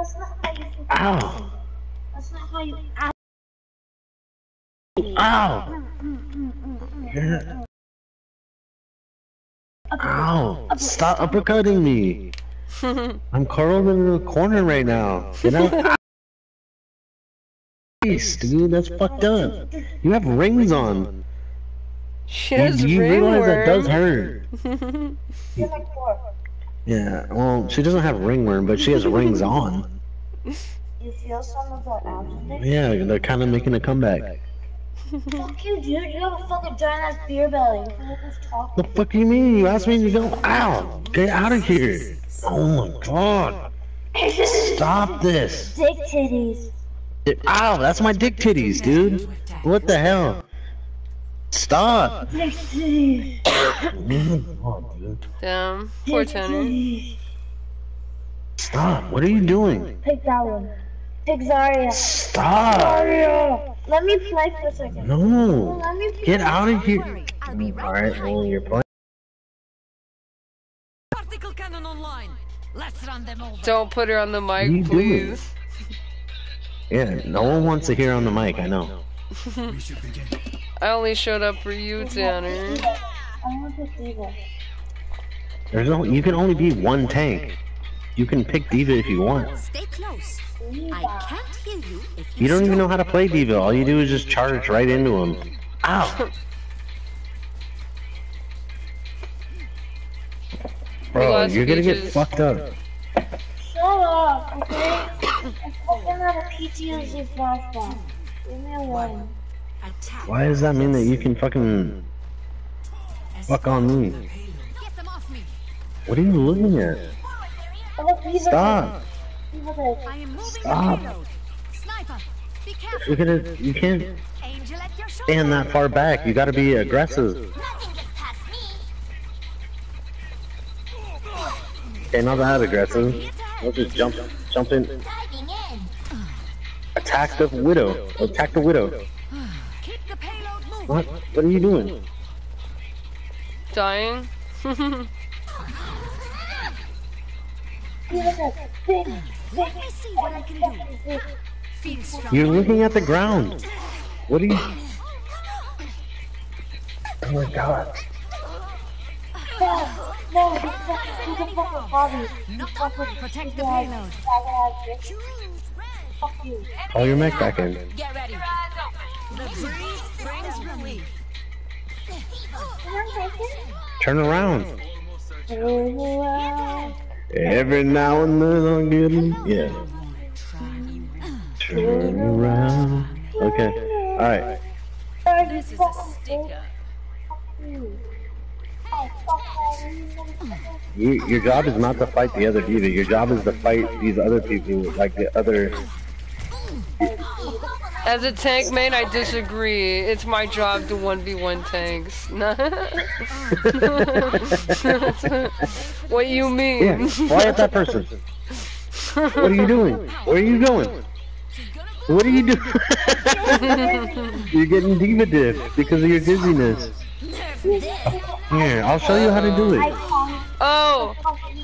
That's not how you. Ow! That's not how you. Ow! Ow! Stop uppercutting me! I'm curled in the corner right now. Get out! Dude, that's fucked up. You have rings on. She has You realize that does hurt. You're like 4. Yeah, well, she doesn't have ringworm, but she has rings on. You feel some of the abs in there? Yeah, they're kind of making a comeback. Fuck you, dude. You have a fucking giant ass beer belly. Who's talking? The fuck you mean? You asked me to go. Ow! Get out of here! Oh my god! Stop this! Dick titties. Ow! That's my dick titties, dude. What the hell? Stop! Dick titties. Oh, dude. Damn, poor Tony. Stop! What are you doing? Pick that one. Pick Zarya. Stop! Zarya. Let me play for a second. No! Let me play. Get out of here! Alright, well, you're playing. Particle cannon online. Let's run them over. Don't put her on the What are you mic, doing? please. Yeah, no one wants to hear on the mic, I know. I only showed up for you, Tanner. I want to pick Diva. There's no, you can only be one tank. You can pick Diva if you want. Stay close. I can't hear you if You don't even know how to play Diva. All you do is just charge right into him. Ow! Bro, you're gonna get fucked up. Shut up, okay? I fucking have a PTSD flashback. Leave me alone. Why does that mean that you can fucking fuck on me? Get them off me. What are you looking at? Oh, look, Diva. Stop! I am moving Stop. the payload. Sniper, be careful. You're gonna, you can't Angel at your shoulder. stand that far back. You gotta be aggressive. Nothing gets past me. Okay, not that aggressive. We'll just jump in. Diving in. Attack the widow. Attack the widow. Keep the payload moving. What? What are you doing? Dying? Let me see what I can do. Feel strong. You're looking at the ground. What are you? Oh my god. No, he's a fucking hobby. Knock up, protect the payload. Fuck you. Call your mech back in. Get ready. The breeze brings relief. Turn around. Every now and then I'll get him. Yeah. Turn around. Okay. Alright. This is a sticker. Your job is not to fight the other diva. Your job is to fight these other people, like the other. As a tank main, I disagree. It's my job to 1v1 tanks. What you mean? Yeah, quiet that person. What are you doing? Where are you going? What are you doing? You're getting diva diff because of your dizziness. Here, I'll show you how to do it. Oh!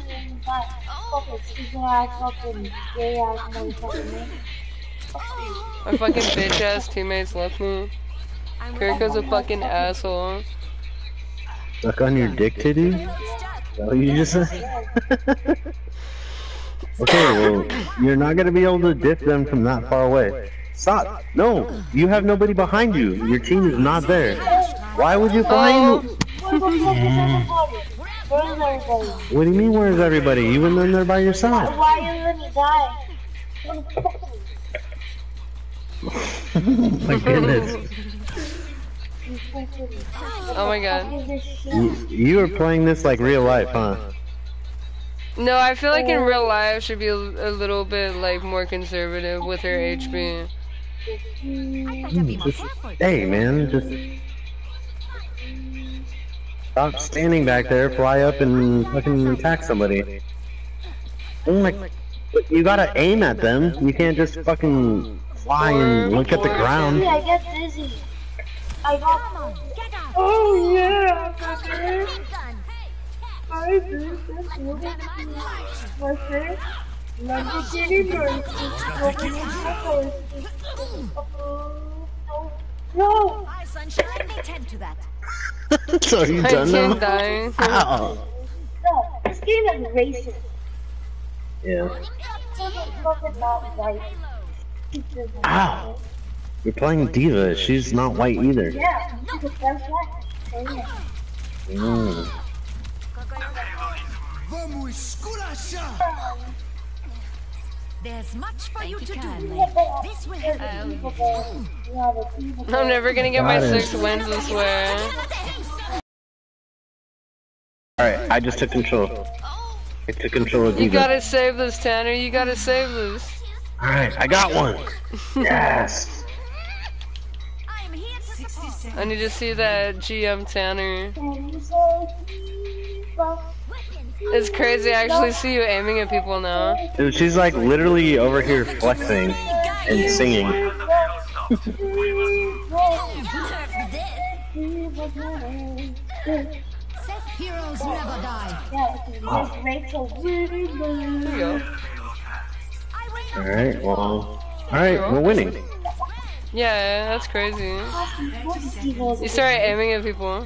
My fucking bitch ass teammates left me. Kiriko's a fucking asshole. Suck on your dick titty? Is that what you just said? Okay, well, you're not gonna be able to diff them from that far away. Stop! No! You have nobody behind you. Your team is not there. Why would you find? What do you mean, where's everybody? You went in there by yourself. Why you let me die? My goodness. Oh my god. You were playing this like real life, huh? No, I feel like in real life should be a little bit like more conservative with her HP. Hey man, just stop standing back there, fly up and fucking attack somebody. Oh my, you gotta aim at them. You can't just fucking fly and look at the ground. I get dizzy. I got. Oh yeah. I do. My face. London City Mercy. No! Hi, sunshine. They tend to that. So you I done can't now? die. Ow. No, this game is racist. Yeah. This is fucking not right. Ow. You're playing Diva. She's not white either. Yeah, because that's right. Mm. There's much for you to do. This will help. I'm never gonna get my Got it. 6 wins, I swear. Alright, I just took control. I took control of You Diva. gotta save this, Tanner. You gotta save this. Alright, I got one. Yes. I am here to support. I need to see that GM Tanner. It's crazy. I actually see you aiming at people now. Dude, she's like literally over here flexing and singing. Heroes never die. Here you go. Alright, well. Alright, we're winning. Yeah, that's crazy. You started aiming at people.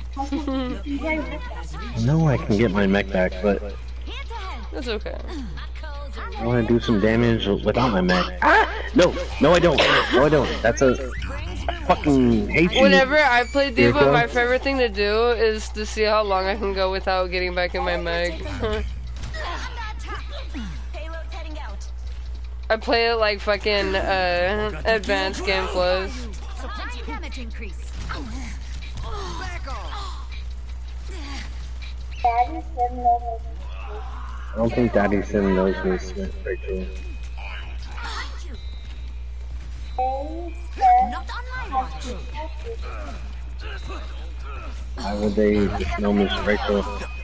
I know I can get my mech back, but That's okay. I want to do some damage without my mech. Ah! No, no I don't. No I don't. That's a... I fucking hate you. Whenever I play Diva, Jericho? my favorite thing to do is to see how long I can go without getting back in my meg. I play it like fucking advanced game plus. Damage increase. I don't think Daddy Sim knows me, Rachel. Not on my watch. Why would they just know Miss Rachel?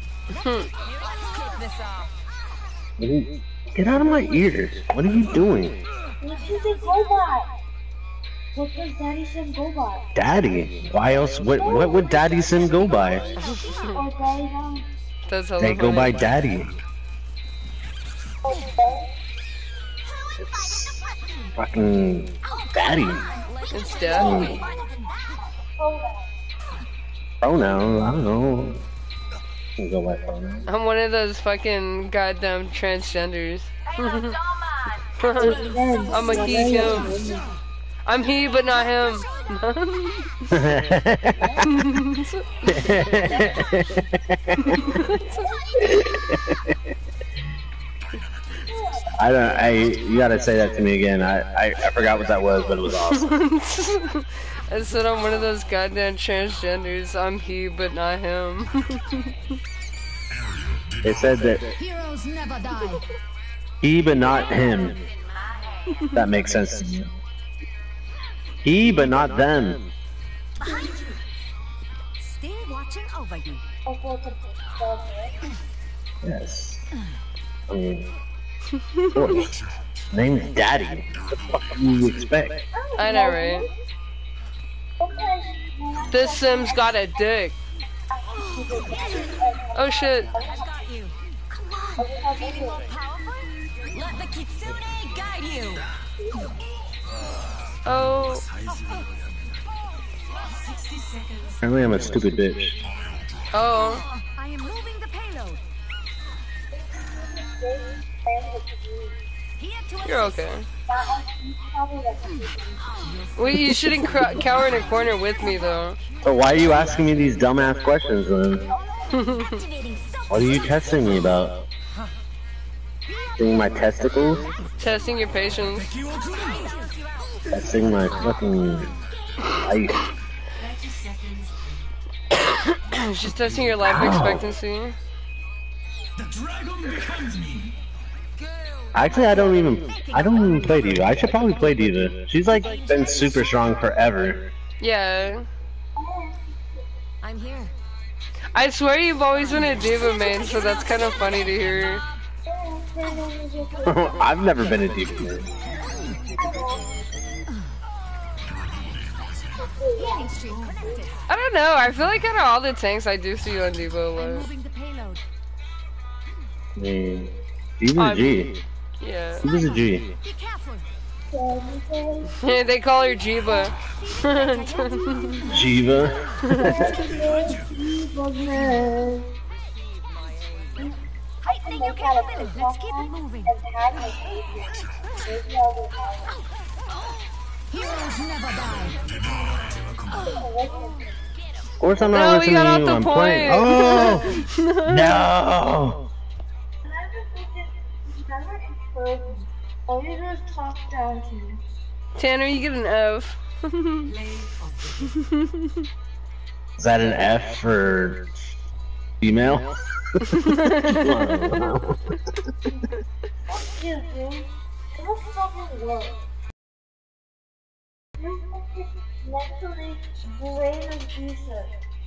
What are you, get out of my ears! What are you doing? This is a robot. What does Daddy Sim go by? Daddy? Why else? What would Daddy Sim go by? Or Daddy That's hella They go funny. by Daddy. It's fucking Daddy. It's dead. Pronoun? I don't know. Can go by pronoun. I'm one of those fucking goddamn transgenders. I'm a he, him. I'm he, but not him. You gotta say that to me again. I forgot what that was, but it was awesome. I said I'm one of those goddamn transgenders. I'm he, but not him. They said that Heroes never die. he, but not him. That makes sense to me. He, but not them. Still watching over you. Yes. I mean, of course. Name's Daddy. What the fuck do you expect? I know, right? This Sim's got a dick. Oh shit. Got you. Come on. Feeling more powerful? Let the kitsune guide you. Oh. Apparently I'm a stupid bitch. Oh. I am moving the payload. Here to You're okay. Well, you shouldn't cower in a corner with me, though. So why are you asking me these dumbass questions then? activating What are you testing me about? Testing my testicles? Testing your patience. Testing my fucking life. She's testing your life expectancy. Actually, I don't even play Diva. I should probably play Diva. She's like been super strong forever. Yeah. I'm here. I swear you've always been a Diva main, so that's kind of funny to hear. I've never been a Diva man. Healing stream connected. I don't know, I feel like out of all the tanks, I do see you on Diva a I'm lot. moving the payload. I mean, Diva G. Yeah. Who's a G? Be careful. They call her Jiba. Jiva. I think you can feel it. Let's keep it moving. Heroes never die. Of course I'm not No, we listening got to off you. the I'm playing. point. Oh no! Oh, you just talk down to me. Tanner, you get an F. Is that an F for female? You, dude. It'll fucking work. You're fucking mentally brain abusive.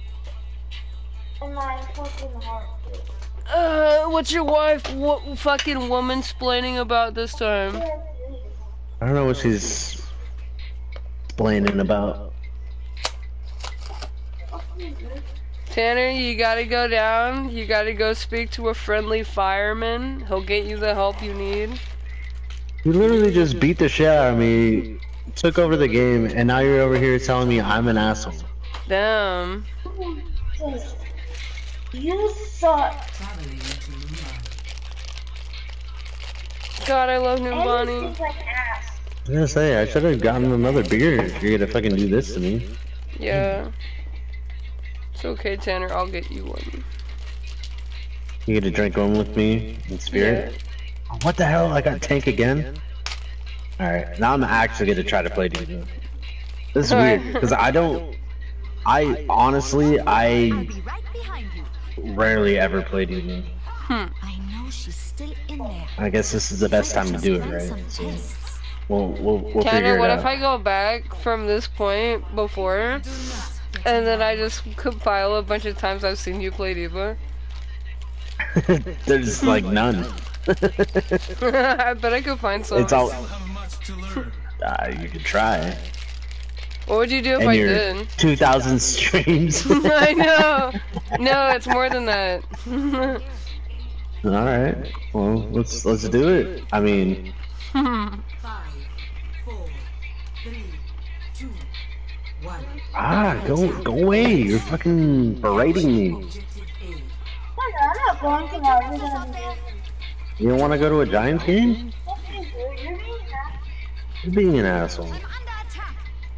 In my fucking heart, dude. What's your wife fucking woman splaining about this time? I don't know what she's explaining about. Tanner, you gotta go down. You gotta go speak to a friendly fireman. He'll get you the help you need. You literally just beat the shit out of me, took over the game, and now you're over here telling me I'm an asshole. Damn. You suck. God, I love And Numbani. you like ass. I was gonna say, I should have gotten another beer if you're gonna fucking do this to me. Yeah. It's okay, Tanner. I'll get you one. You get to drink one with me in spirit? What the hell? I got tank again? Alright, now I'm actually gonna try to play Diva. This is weird, because I honestly, I'll be right behind you. rarely ever play Diva. I know she's still in there. I guess this is the best time to do it, right? So we'll figure Tanner, it what out. if I go back from this point before, and then I just compile a bunch of times I've seen you play Diva? There's like none. I bet I could find some. It's all. You could try. What would you do if And I your did? 2,000 streams. I know. No, it's more than that. All right. Well, let's do it. I mean, 5, 4, 3, 2, 1. go away. You're fucking berating me. Objective A. I'm not going to that. We're gonna be You don't want to go to a Giants game? fucking dude. You're being ass. You're being an asshole. I'm under attack.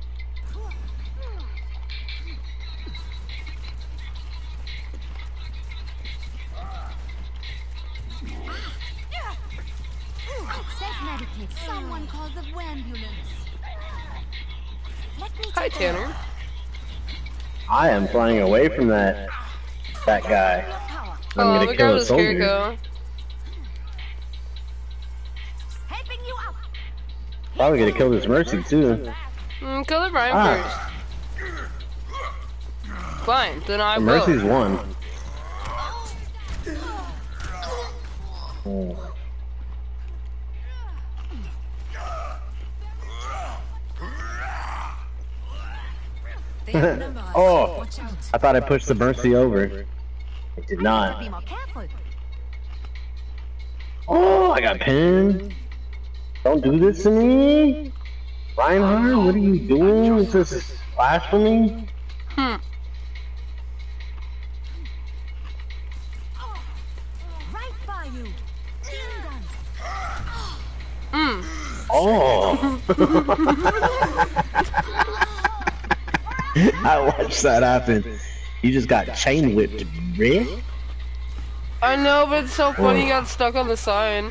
Self-medicate. Someone call the ambulance. Let me Hi, take care. Tanner. I am flying away from that guy. Power. I'm Oh, gonna we kill got a the soldier. scarecrow. Helping you out. Probably gonna kill this Mercy too. Kill the Brian Ah. first. Fine, then I will. Mercy's one. Oh. Oh, Watch out. I thought I pushed the Mercy over. I did Be not. more careful. Oh, I got pinned. Don't do this to me. Reinhardt, what are you doing? Is this blasphemy? Hmm. Right by you. Being done. Oh. I watched that happen. You just got chain whipped, Rick. I know, but it's so funny you got stuck on the sign.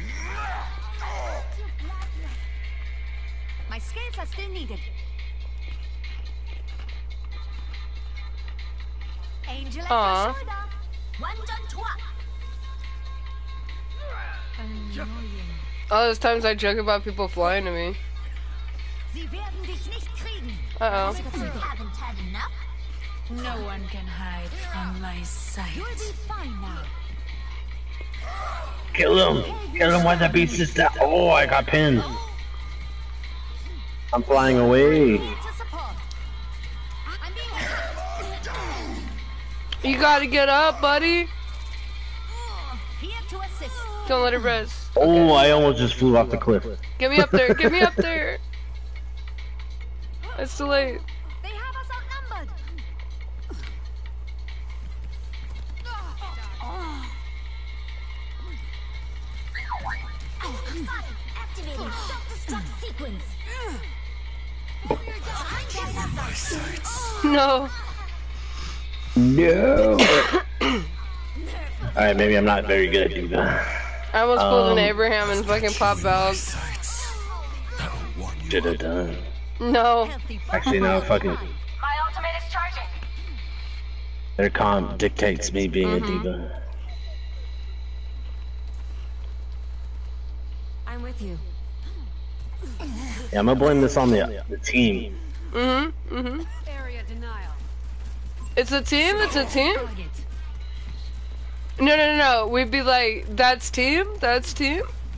My skills are still needed. Angel at Aw. your shoulder. One done to up. Annoying. All those times I joke about people flying to me. Sie werden dich nicht kriegen. Uh-oh. You haven't had enough. No one can hide from my sight. You'll be fine now. Kill him. Kill him when the beast is down. Oh, I got pinned. I'm flying away. Need to support. I'm being You gotta get up, buddy. here to assist. Don't let it rest. Oh, I almost just flew off the cliff. Get me up there, get me up there! It's too late. They have us outnumbered. Activating self-destruct sequence. No. No. Alright, maybe I'm not very good at doing that. I almost pulled an Abraham and fucking popped out. Should have done. No. Actually, no, fucking. My ultimate is charging. Their comp dictates me being a diva. I'm with you. Yeah, I'm gonna blame this on the team. Area denial. It's a team? It's a team? No, no, no, no. We'd be like, that's team? That's team?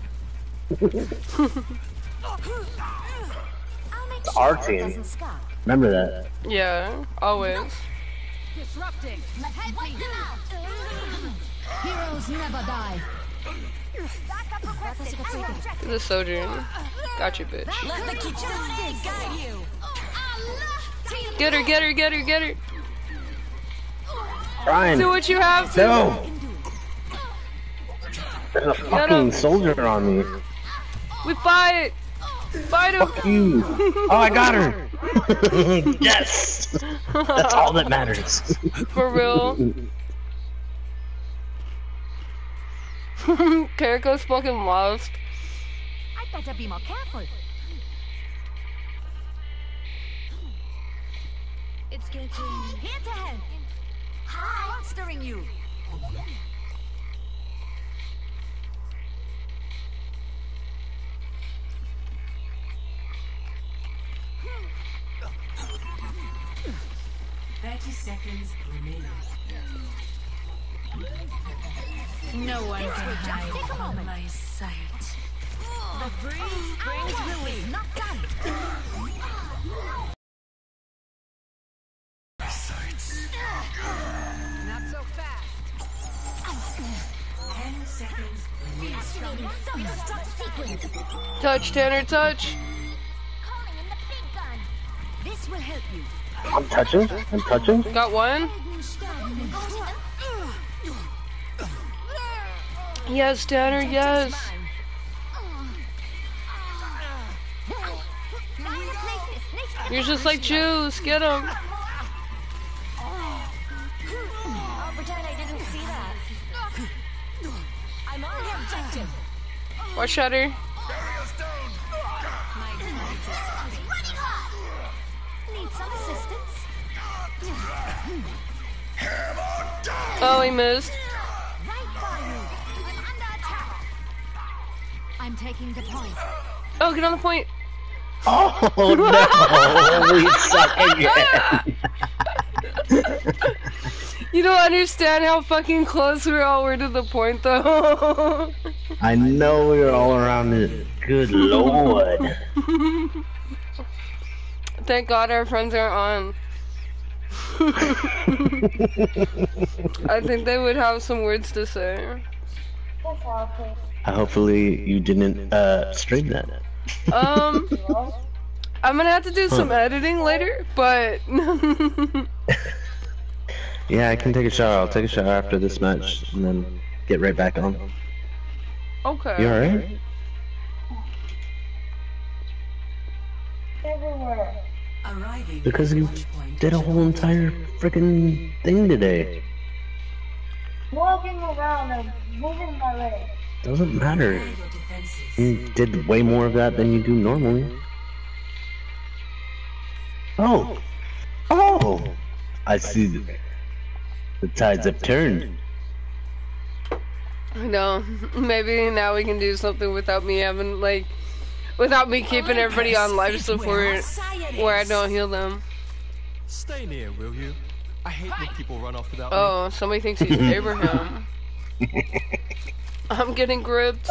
It's our team. Remember that. Yeah, always. Disrupting. Heroes never die. The Sojourn. Got you, bitch. Let the kitsune guide you. Get her, get her, get her, get her. Brian. Do what you have to. No. There's a fucking soldier on me. We fight. Fight him. Fuck you. Oh, I got her. Yes. That's all that matters. For real. Kiriko's fucking lost. I better be more careful. It's getting here to help. Hi, monstering you. No one can hide from my sight. The breeze brings relief. Not done. Not so fast. 10 seconds. Activating self-destruct sequence. Touch, Tanner, touch. Calling in the big gun. This will help you. I'm touching. I'm touching. Got one. Yes, Tanner, yes. You're just like Juice. Get him. I'll pretend I didn't see that. I'm on the objective. Watch Shutter. Running hot. Need some assistance? Oh, he missed. Right by you. I'm under attack. I'm taking the point. Oh, get on the point. Oh no! We suck again. You don't understand how fucking close we all were to the point, though. I know we were all around it. Good lord. Thank God our friends aren't on. I think they would have some words to say. Hopefully you didn't stream that. I'm gonna have to do some editing later, but Yeah, I can take a shower. I'll take a shower after this match and then get right back on. okay. You alright? Everywhere. Because you did a whole entire freaking thing today. Walking around and moving my legs. Doesn't matter. You did way more of that than you do normally. Oh! Oh! I see the tides have turned. I know. Maybe now we can do something without me having, like, without me keeping everybody on life support where I don't heal them. Stay near, will you? I hate when people run off without me. Oh, somebody thinks he's Abraham. I'm getting gripped.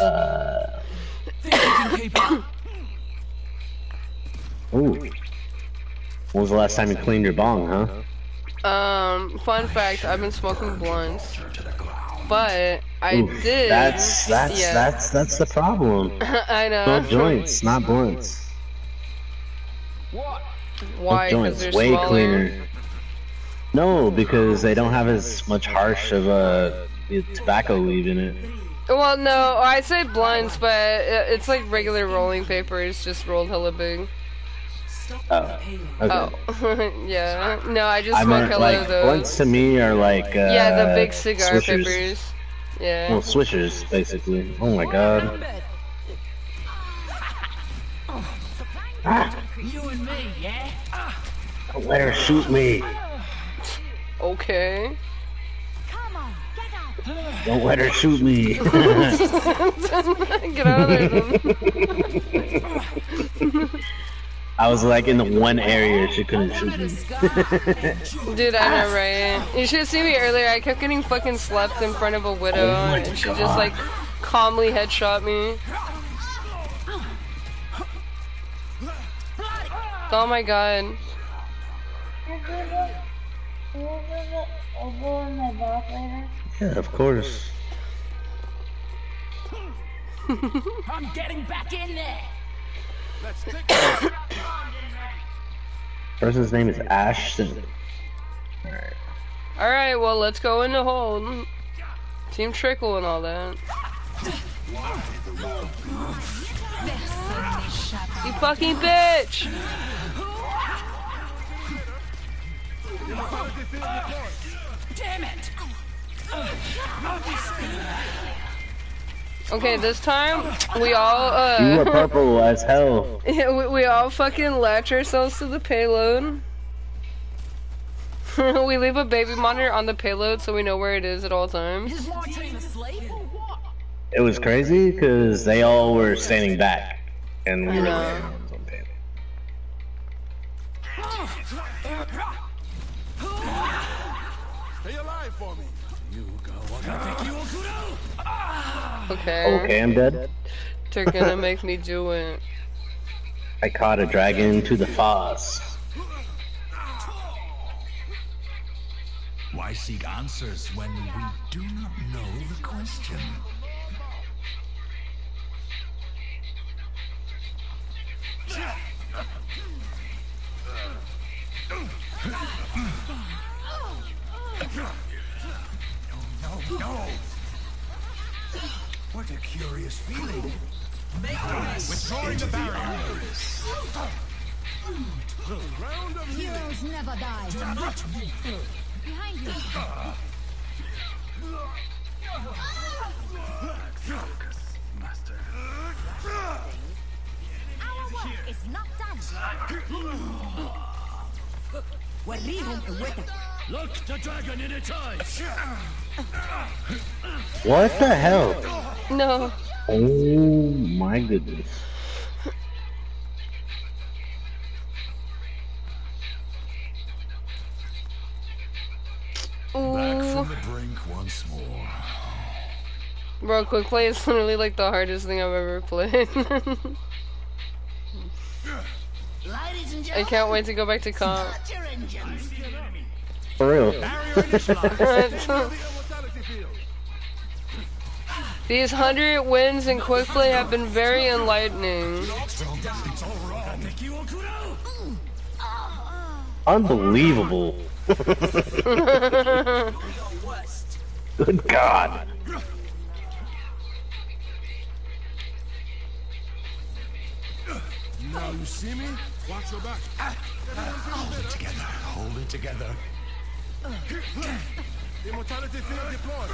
Ooh. When was the last time you cleaned your bong, huh? Fun fact, I've been smoking blunts, but I Oof, did. that's Yeah. that's the problem. I know. Smoke joints, not blunts. What? Why? Because Joints they're way smaller. cleaner. No, because they don't have as much harsh of the tobacco weed in it. Well, no, I say blunts, but it's like regular rolling paper. It's just rolled hella big. Oh, okay. Oh, yeah. No, I just I smoke meant hella like of those. blunts to me are like Yeah, the big cigar swishers. papers. Yeah. Well, swishers basically. Oh my god. Ah, You and me, yeah? don't let her shoot me. Okay. Come on, get up. Don't let her shoot me. Get out of there, then. I was like in the one area she couldn't shoot me. Dude, I know, right? You should have seen me earlier. I kept getting fucking slapped in front of a widow, Oh my and she just God. like calmly headshot me. Oh my god. Can you visit over in my boss later? Yeah, of course. I'm getting back in there. Person's name is Ashton. Alright. Alright, well, let's go in the hold. Team Trickle and all that. You fucking bitch! Damn it! Okay, this time, we all, You were purple as hell. we all fucking latch ourselves to the payload. We leave a baby monitor on the payload so we know where it is at all times. Is my team asleep or what? It was crazy because they all were standing back, and we were know. laying on some payload. Stay alive for me. Okay. Okay, I'm dead. They're gonna make me do it. I caught a dragon to the foss. Why seek answers when we do not know the question? No. What a curious feeling. Withdrawing the barrier. Heroes never die. Behind you. Focus, master. Our work is not done. Look the dragon in its eyes. What the hell? No. Oh my goodness. Back Ooh. from the brink once more. Bro, quick play is literally like the hardest thing I've ever played. I can't wait to go back to comp. For real. These 100 wins in quick play have been very enlightening. Unbelievable. Good God. Now you see me? Watch your back. Hold it together. Hold it together. Immortality field deployed.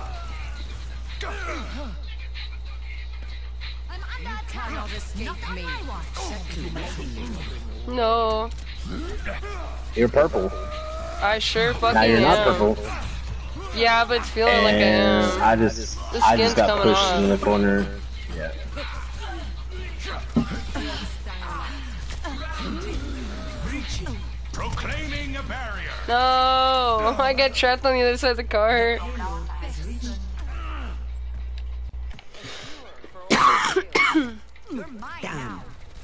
I'm under attack. Cannot escape Not on me. my watch. No. You're purple. I sure Now fucking you're not am. purple. Yeah, but it's feeling like I And am. I just The got skin's coming pushed off. in the corner. Yeah. Proclaiming a barrier. No, I got trapped on the other side of the car. Down.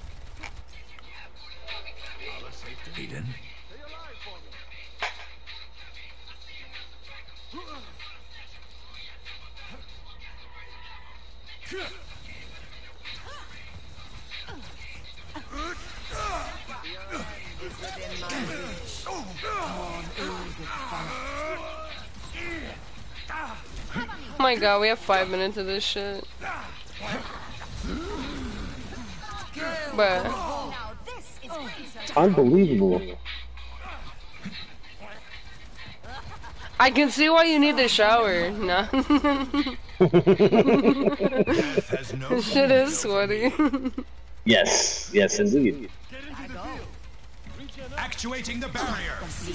Eden. Oh my god, we have 5 minutes of this shit. Bruh. Unbelievable. I can see why you need the shower. No. Has no This shit is sweaty. Yes, yes, indeed. Actuating the barrier.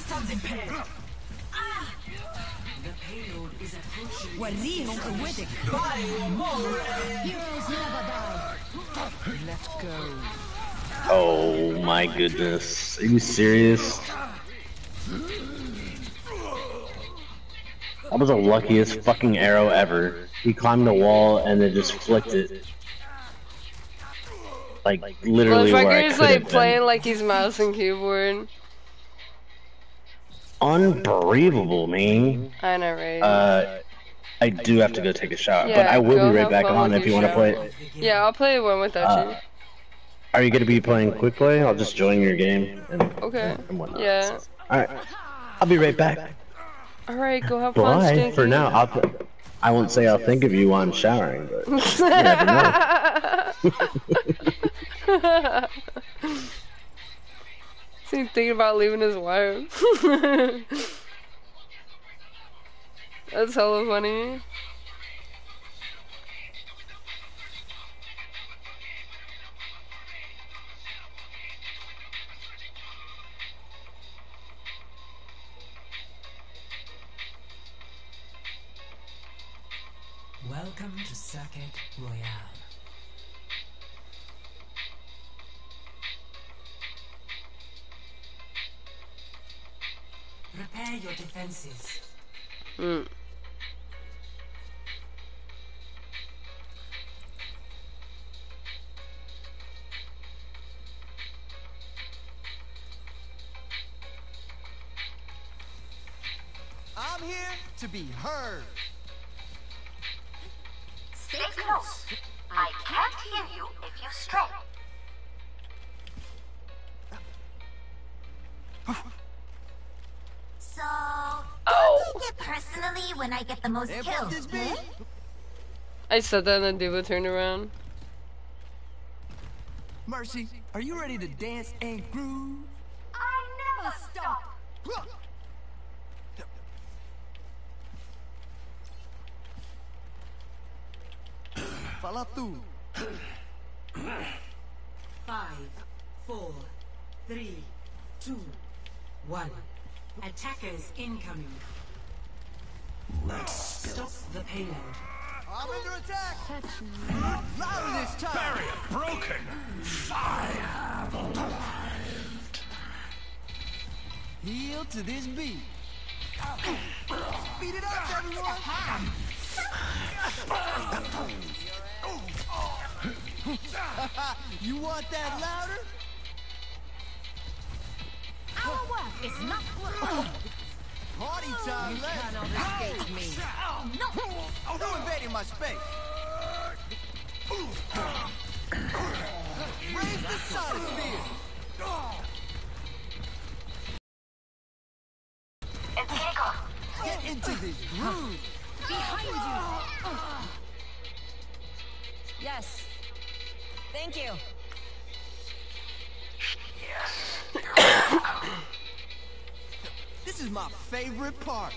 Let go. Oh my goodness. Are you serious? That was the luckiest fucking arrow ever. He climbed the wall and then just flicked it. Like, literally where I Motherfucker's could have like playing been. like he's mouse and keyboard. Unbelievable, man. I know, right? I do have to go take a shower, Yeah, but I will go be right have back fun on with if you your want to play shower. it. Yeah, I'll play one without you. Are you gonna be playing quick play? I'll just join your game and, Okay. and whatnot. Yeah. Alright. I'll be right back. Alright, go have fun, Bye. Stinky. For now, I won't say I'll think of you while I'm showering, but you never know. Is he thinking about leaving his wife? That's hella funny. Welcome to Circuit Royale. Prepare your defenses. I'm here to be heard. Stay close. I can't hear you if you stray. So, don't take it personally when I get the most And kills, this eh? beat. I said that and then Diva turned around. Mercy, are you ready to dance and groove? I never stop. Follow through. 5, 4, 3, 2, 1. Attackers incoming. Stop the payload. I'm under attack. Louder this time. Barrier broken. Fire arrived. Heel to this beat. Speed it up, everyone. You want that louder? Our work is not work. Party time, let's No. You're invading my space. Raise the sonosphere. Get into this groove. Behind you. Yes. Thank you. This is my favorite part.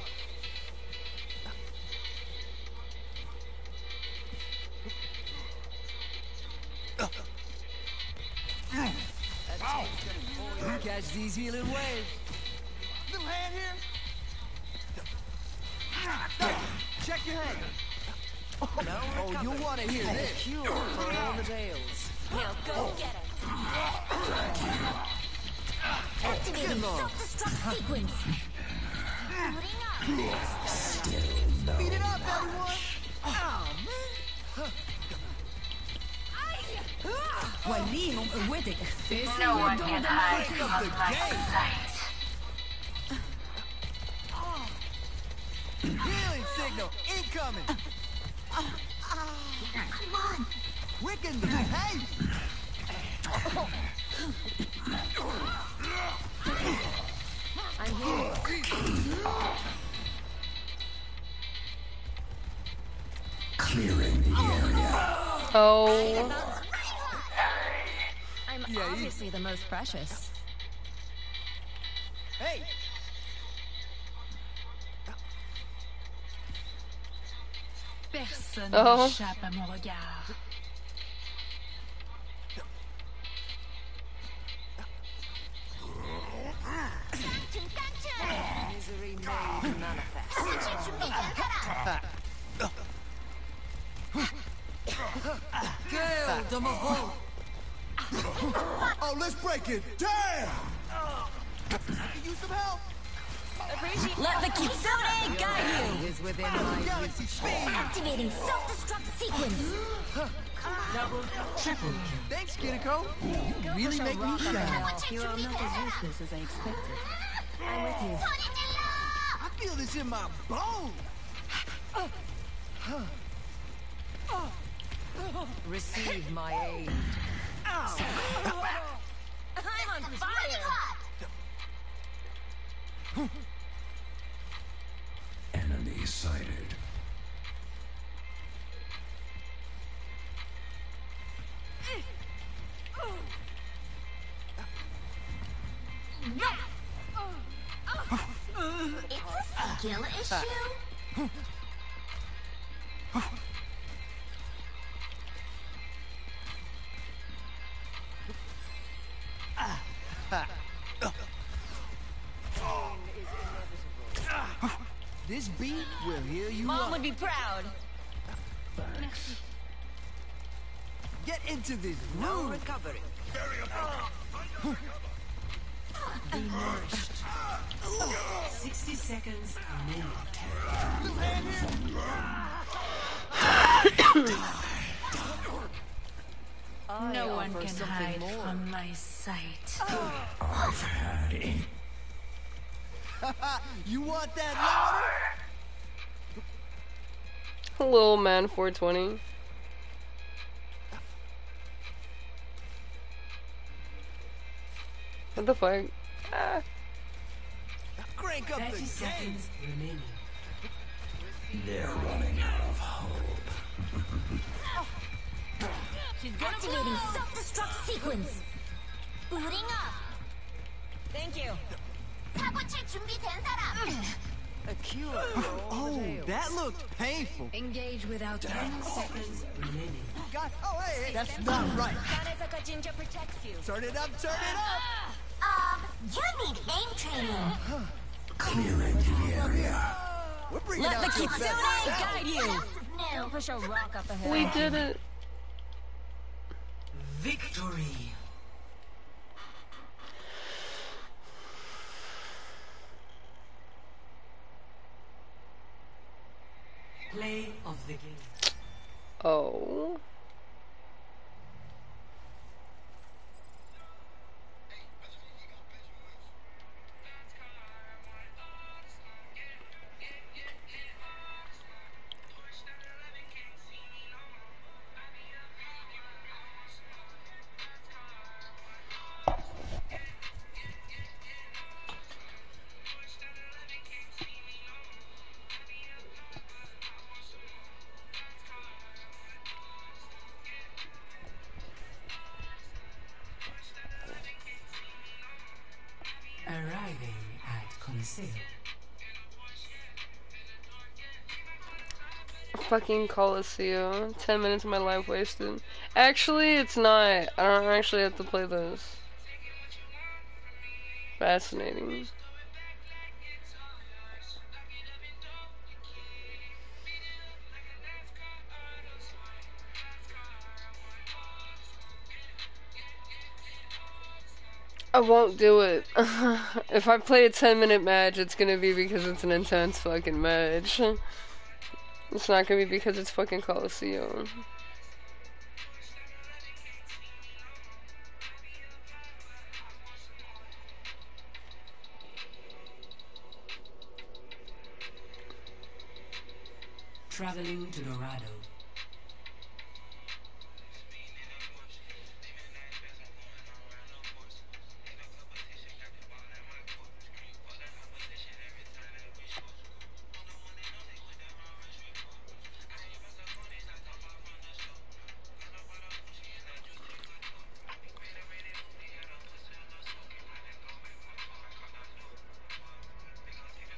Catch these healing waves. Little hand here. Check your hand. Oh, you want to hear this? Cure for all the tales. We'll go get him. Activating self-destruct sequence. Speed it up, everyone. Oh, man. No one can hide from The my game. sight. Healing signal incoming. Come on. Quick in there. Hey! I'm here. Clearing the area. Oh. I'm obviously the most precious. Hey! Personne Oh. n'échappe à mon regard. Misery made manifest. Girl, de Mahal. Oh, let's break it. Damn! I can use some help. Let the Kitsune guide you. Is within my Galaxy speed. Activating self-destruct sequence. Thanks, Kiniko. You really make me shine. You are not as useless as I expected. I'm with you. I feel this in my bones. Receive my aid. I'm on fire. Enemy sighted. It's a skill issue. This beat will heal you Mom up. would be proud. Get into this No room. recovery. Be nourished. 60 seconds remaining. No one offer can something hide more. from my sight. I've had enough. You want that louder? Little man 420. What the fuck? Ah. Crank up 30 the game. seconds remaining. They're running out of hope. Activating self-destruct sequence. Booting up. Thank you. 사고칠 준비된 사람. A cure for all the Oh, tales. that looked painful. Engage without 10 seconds remaining. God, oh, hey, that's not right. Kanezaka Jinja protects you. Turn it up, turn it up. You need aim training. Clearing the area. We're bringing Let the out your Kitsune best self. guide you. Don't push a rock up ahead. We did it. Victory. Play of the game. Oh. Arriving at Conseil. Fucking Coliseum. 10 minutes of my life wasted. Actually, it's not. I don't actually have to play this. Fascinating. I won't do it. If I play a 10-minute match, it's gonna be because it's an intense fucking match. It's not gonna be because it's fucking Coliseum. Traveling to Dorado.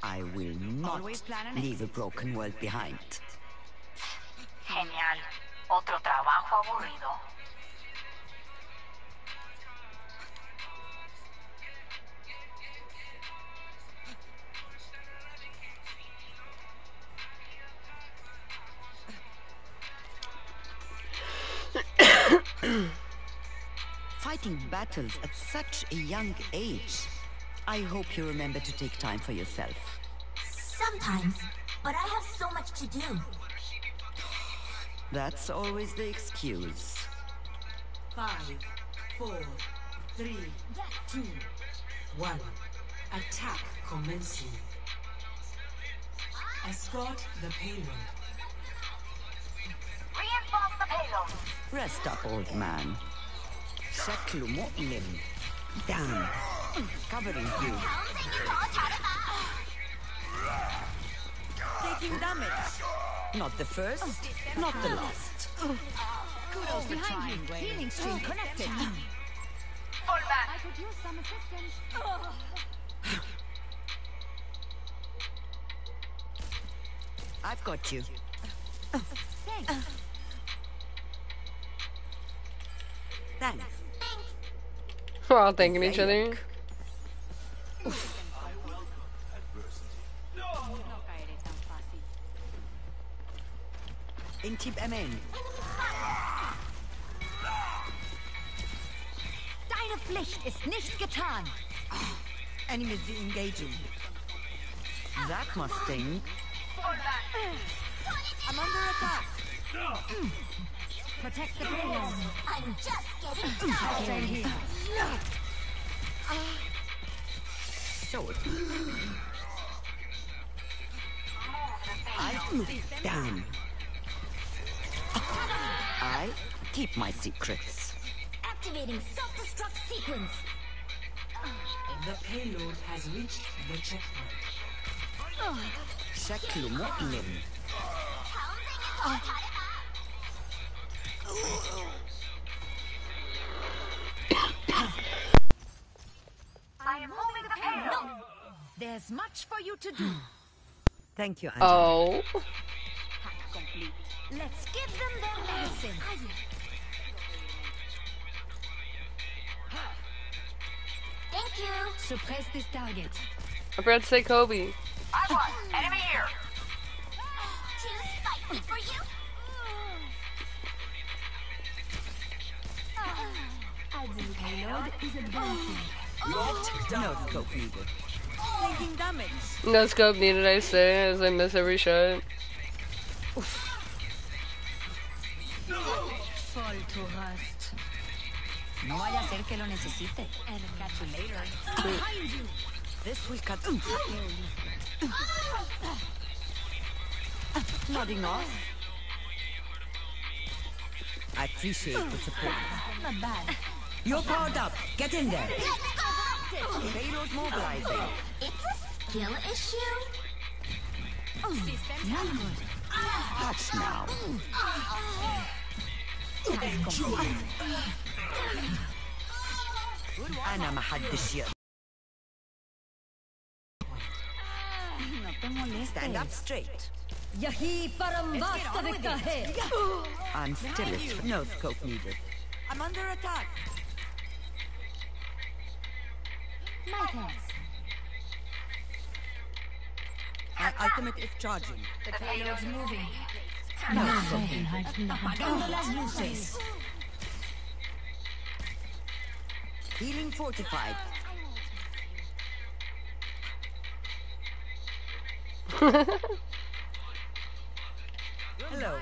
I will not leave a broken world behind. Genial. Otro trabajo aburrido. Fighting battles at such a young age. I hope you remember to take time for yourself. Sometimes, but I have so much to do. That's always the excuse. 5, 4, 3, 2, 1. Attack commencing. Escort the payload. Reinforce the payload. Rest up, old man. شكله مؤلم. Damn. Covering you. Taking damage. Not the first, not the last. Kudos for trying, Wayne. Healing stream connected. Fall back. I could use some assistance. I've got you. Thanks. Thanks. We're all thanking each other. Intib Amen. Deine Pflicht ist nicht getan. Enemies engaging. That must sting. I'm under attack. Protect the payload. I'm just getting started. So I damn. I keep my secrets. Activating self-destruct sequence. The payload has reached the checkpoint. شكله مؤلم. I am moving the payload. No. There's much for you to do. Thank you, Angela. Oh. Complete. Let's give them their medicine. Thank you. Suppress this target. I forgot to say Kobe. I want enemy here. Too spicy for you? Adding payload is advancing. No scope needed. Taking damage. No scope needed, I say, as I miss every shot. Fall to rust. No vaya a ser que lo necesite. And catch you later. Behind you. This will cut. Nodding off. I appreciate the support. Not bad. You're powered up. Get in there. Let's go. Payload mobilizing. It's a skill issue. Systems not good. Hush now. أنا ما حدش يقدر. Stand up straight. I'm still a no scope needed. I'm under attack. My thanks. My ultimate is charging. The payload's moving. No scope needed. Apagando las luces. Healing fortified. Hello.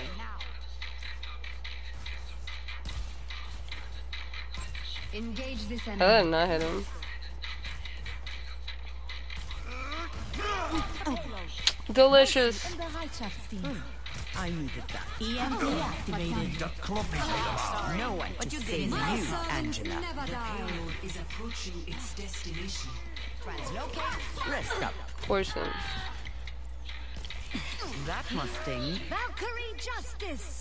Engage this I enemy. did not hit him. Delicious. The Heitschaftsteam. I needed that. EMP activated. The clumpy made No one to save you, Angela. The payload is approaching its destination. Translocate. Rest up. Portion. That must sting. Valkyrie justice.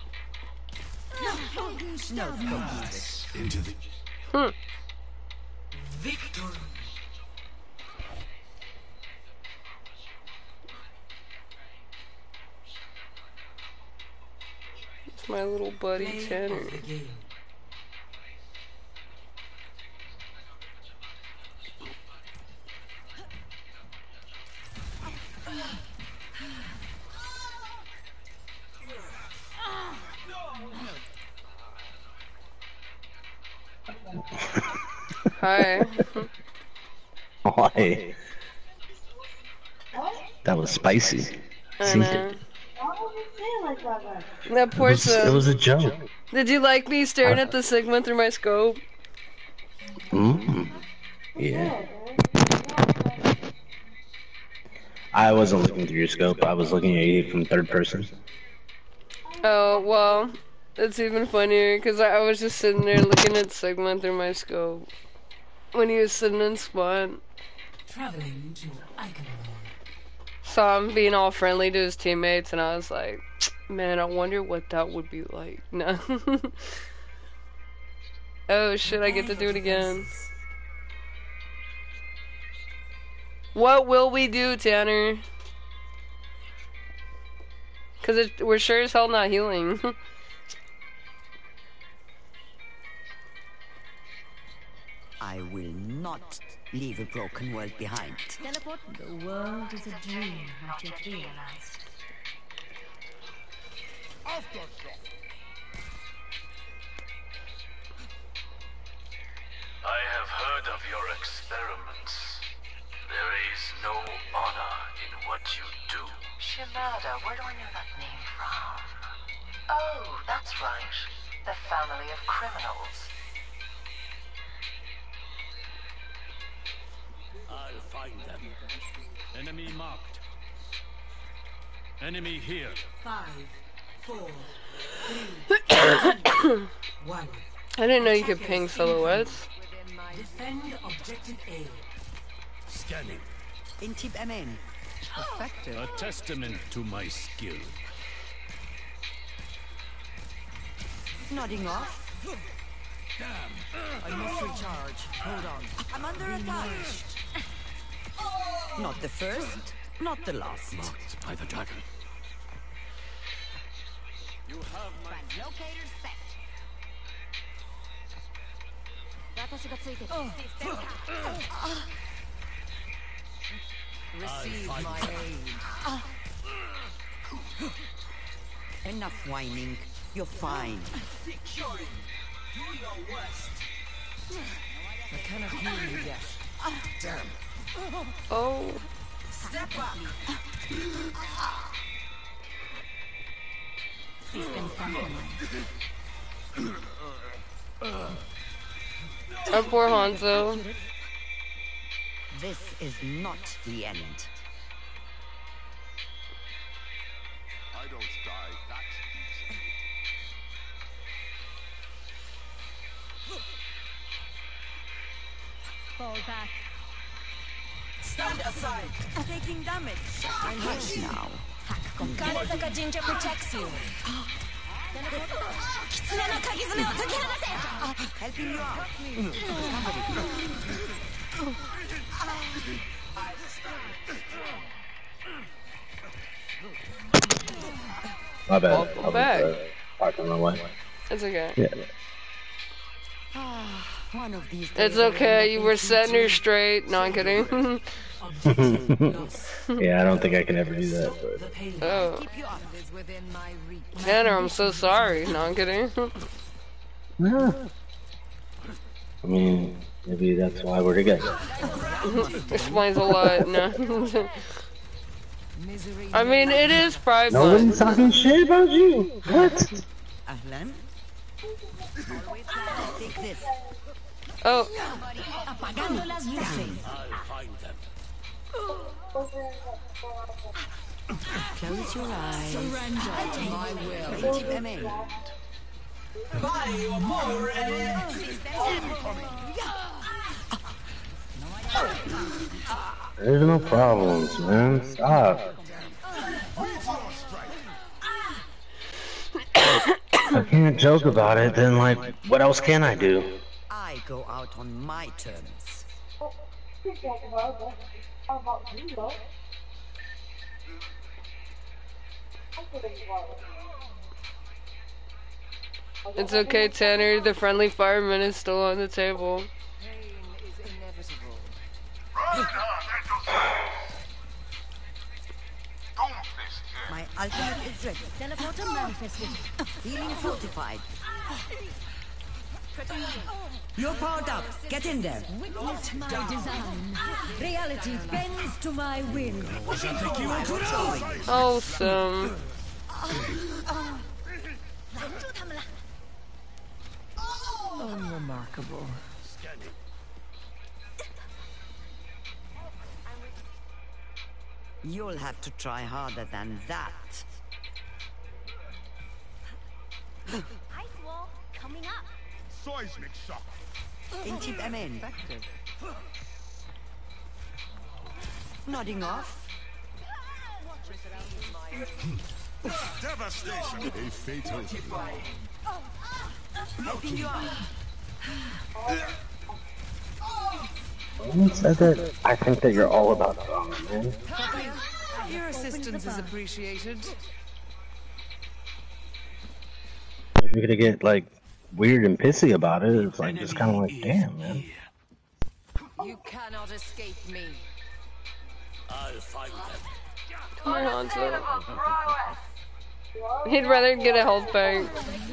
No scope needed. into the Victory. My little buddy Tanner. Hi. Why? That was spicy. I Seen know. it. Why would you say it like that then? That poor It was a joke. Did you like me staring at the Sigma through my scope? Yeah. I wasn't looking through your scope. I was looking at you from third person. Oh, well, it's even funnier because I was just sitting there looking at Sigma through my scope when he was sitting in spawn. Traveling to Icon. Saw him being all friendly to his teammates, and I was like, man, I wonder what that would be like. No. Oh shit, I get to do it again. What will we do, Tanner? Because we're sure as hell not healing. I will not leave a broken world behind. Teleport. The world is a dream not yet realized. I have heard of your experiments. There is no honor in what you do. Shimada, where do I know that name from? Oh, that's right. The family of criminals. I'll find them. Enemy marked. Enemy here. 5, 4, 3, 2, 1. I didn't know you could ping silhouettes. Defend objective A. Scanning. Intib MN. Effective. A testament to my skill. Nodding off. I must recharge. Hold on. I'm under attack. Not the first, not the last. Marked by the dragon. You have my Locator set. Receive my aid. Enough whining. You're fine. I cannot hear you yet. Damn. Oh. Step up. System Oh, poor Hanzo. This is not the end. I don't die that easily. Fall back. Stand aside. Taking damage. I'm hurt now. Kanezaka Jinja protects you. Helping you out. My bad. Fall back. Parking my way. It's okay. Yeah. One of these It's days okay, you were setting her straight. No, I'm kidding. Yeah, I don't think I can ever do that. But. Oh. Keep you up is within my reach. Tanner, I'm so sorry. No, I'm kidding. Yeah. I mean, maybe that's why we're together. Explains a lot. No. I mean, it is private. Nobody's talking shit about you. What? Ahlan? Take this. Oh. Apagando las luces. I'll find them. Close your eyes. Surrender to my will. Intib MN. Body or more and There's no problems, man. Stop. I can't joke about it, then, like, what else can I do? I go out on my terms. How about you, though? I'm It's okay, Tanner. The friendly fireman is still on the table. My ultimate is ready. Teleporter manifested. Feeling fortified. You're powered up. Get in there. Witness my design. Reality bends to my will. Awesome. Unremarkable. You'll have to try harder than that. Ice wall coming up. Seismic shock. Intip MN. Nodding off. Devastation. A fatal blow. Helping you out. Who said that? I think that you're all about drama, man. Your assistance is appreciated. If you're gonna get like weird and pissy about it, it's like just kind of like, damn, man. You cannot escape me. I'll find them. Come on, Hanzo. He'd rather get a health bank.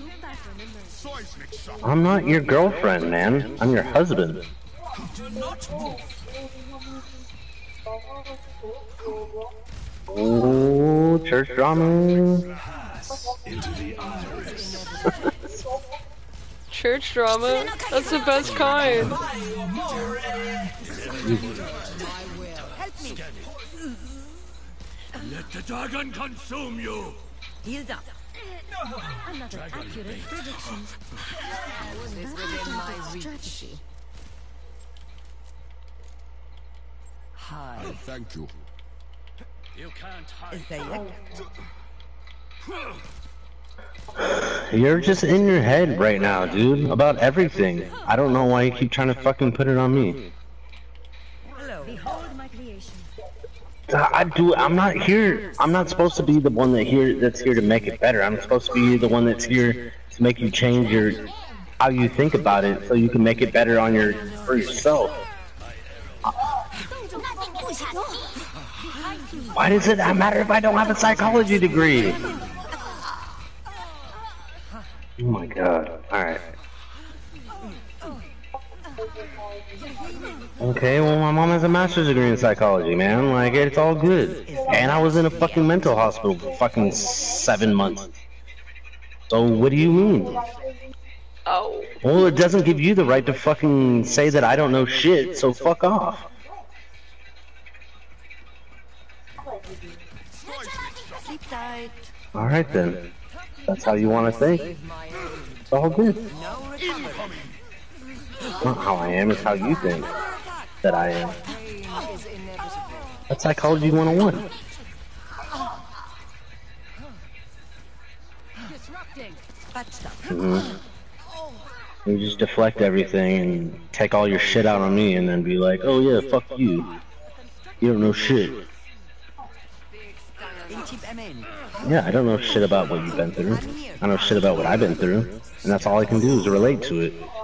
I'm not your girlfriend, man. I'm your husband. Do not move. Oh, church drama. Into the iris. Church drama? That's the best kind. Let the dragon consume you. Healed up. Another accurate prediction. Is within my reach. Hi. Thank you. You can't hide. Is there yet? You're just in your head right now, dude, about everything. I don't know why you keep trying to fucking put it on me. Behold my creation. I'm not here. I'm not supposed to be the one that's here to make it better. I'm supposed to be the one that's here to make you change how you think about it, so you can make it better for yourself. Why does it not matter if I don't have a psychology degree? Oh my god. Alright. Okay, well my mom has a master's degree in psychology, man. Like, it's all good. And I was in a fucking mental hospital for fucking 7 months. So what do you mean? Oh. Well, it doesn't give you the right to fucking say that I don't know shit, so fuck off. Sleep tight. Alright then. That's how you want to think. It's all good. Not how I am, it's how you think that I am. That's Psychology 101. You just deflect everything and take all your shit out on me and then be like, oh yeah, fuck you. You don't know shit. Yeah, I don't know shit about what you've been through. I know shit about what I've been through. And that's all I can do is relate to it.